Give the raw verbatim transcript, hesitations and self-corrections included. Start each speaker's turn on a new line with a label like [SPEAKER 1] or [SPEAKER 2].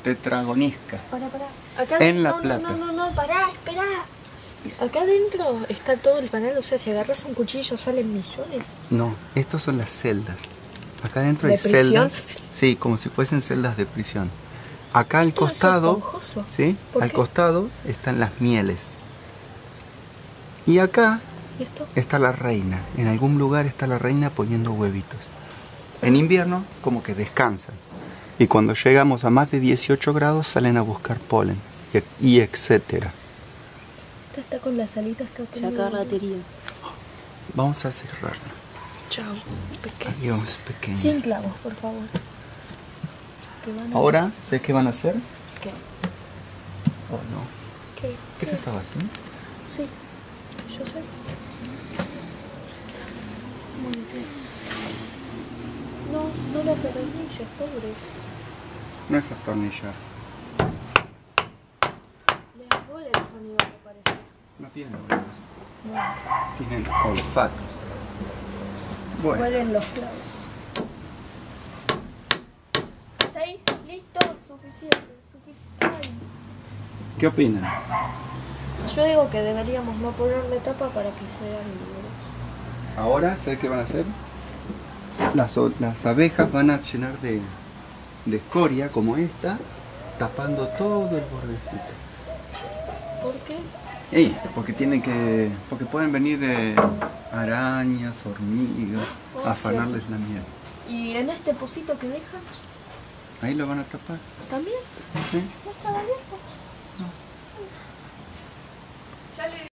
[SPEAKER 1] tetragonisca.
[SPEAKER 2] Pará, pará. Acá
[SPEAKER 1] En La
[SPEAKER 2] no,
[SPEAKER 1] Plata.
[SPEAKER 2] No, no, no, no, pará, espera. Acá adentro está todo el panal, o sea, si agarras un cuchillo salen millones.
[SPEAKER 1] No, estos son las celdas. Acá adentro hay
[SPEAKER 2] ¿De prisión?
[SPEAKER 1] celdas. Sí, como si fuesen celdas de prisión. Acá al
[SPEAKER 2] Todo es
[SPEAKER 1] costado,
[SPEAKER 2] esponjoso.
[SPEAKER 1] ¿sí?
[SPEAKER 2] ¿Por
[SPEAKER 1] Al
[SPEAKER 2] qué?
[SPEAKER 1] costado están las mieles. Y acá
[SPEAKER 2] ¿Y esto?
[SPEAKER 1] está la reina. En algún lugar está la reina poniendo huevitos. En invierno como que descansan. Y cuando llegamos a más de dieciocho grados salen a buscar polen. Y, y etcétera.
[SPEAKER 2] Esta está con las alitas que ha tenido.
[SPEAKER 3] Sacar batería.
[SPEAKER 1] Vamos a cerrarla.
[SPEAKER 2] Chao. Pequeños.
[SPEAKER 1] Adiós, pequeño.
[SPEAKER 2] Sin clavos, por favor. Que van a-
[SPEAKER 1] Ahora, ¿sabes qué van a hacer?
[SPEAKER 2] ¿Qué?
[SPEAKER 1] ¿O no?
[SPEAKER 2] ¿Qué?
[SPEAKER 1] ¿Qué te estaba haciendo?
[SPEAKER 2] Sí, yo sé. Muy bien. No, no los atornillos, pobres.
[SPEAKER 1] No es atornillar.
[SPEAKER 2] Les duele el sonido, me parece.
[SPEAKER 1] No tienen oídos.
[SPEAKER 2] No,
[SPEAKER 1] Tienen olfato. Bueno,
[SPEAKER 2] huelen los clavos. ¿Está ahí? ¿Listo? Suficiente. Suficiente. Ay.
[SPEAKER 1] ¿qué opinan?
[SPEAKER 2] Yo digo que deberíamos no ponerle tapa para que se vean libres.
[SPEAKER 1] Ahora, ¿sabes qué van a hacer? Las, o- las abejas van a llenar de, de escoria como esta, tapando todo el bordecito.
[SPEAKER 2] ¿Por qué?
[SPEAKER 1] Ey, porque tienen que. Porque pueden venir eh, arañas, hormigas,
[SPEAKER 2] Oh,
[SPEAKER 1] a afanarles la miel.
[SPEAKER 2] ¿Y en este pocito que dejan?
[SPEAKER 1] Ahí lo van a tapar.
[SPEAKER 2] ¿También?
[SPEAKER 1] ¿Sí?
[SPEAKER 2] ¿No estaba abierto?
[SPEAKER 1] No.